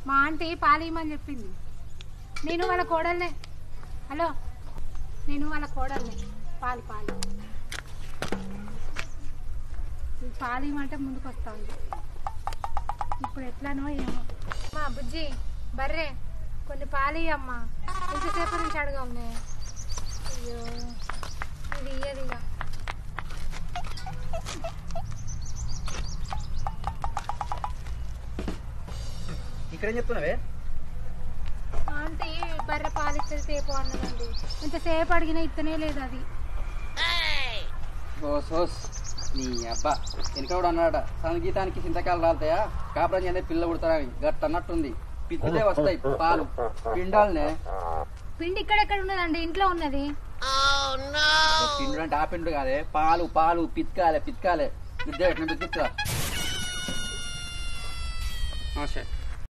మా ఆంటీ పాలియమని చెప్పింది. నేను వాళ్ళ కోడల్నే. హలో, నేను వాళ్ళ కోడల్నే. పాలు పాలియమంటే ముందుకు వస్తా ఉంది. ఇప్పుడు ఎట్లానో ఏమో. మా బుజ్జి బర్రే కొన్ని పాలియమ్మా. ఎంతసేపు నుంచి అడగవునే. అయ్యో ఇది ఇయ్యదిగా. ఇక్కడేం చెప్తున్నావే? ఆంటీ బర్రె పాలిస్తుంది సేపు అన్నదండి. ఇంతసేపు అడిగినా ఇత్తనే లేదు అది. సోస్ నీ అబ్బా వెనక కూడా అన్నాడట, సంగీతానికి చింతకాయలు రాలుతాయా, కాపురం చేస్తే పిల్ల పుడతారని గట్ట అన్నట్టుంది. పిచ్చితే వస్తాయి పాలు. పిండాలనే. పిండి ఇక్కడెక్కడ ఉన్నదండి? ఇంట్లో ఉన్నది. పిండు అంటే ఆ పిండు కాదే, పాలు పాలు పితకాలే పితకాలే. ఇద్దరు ఎట్లా పితుకుతా.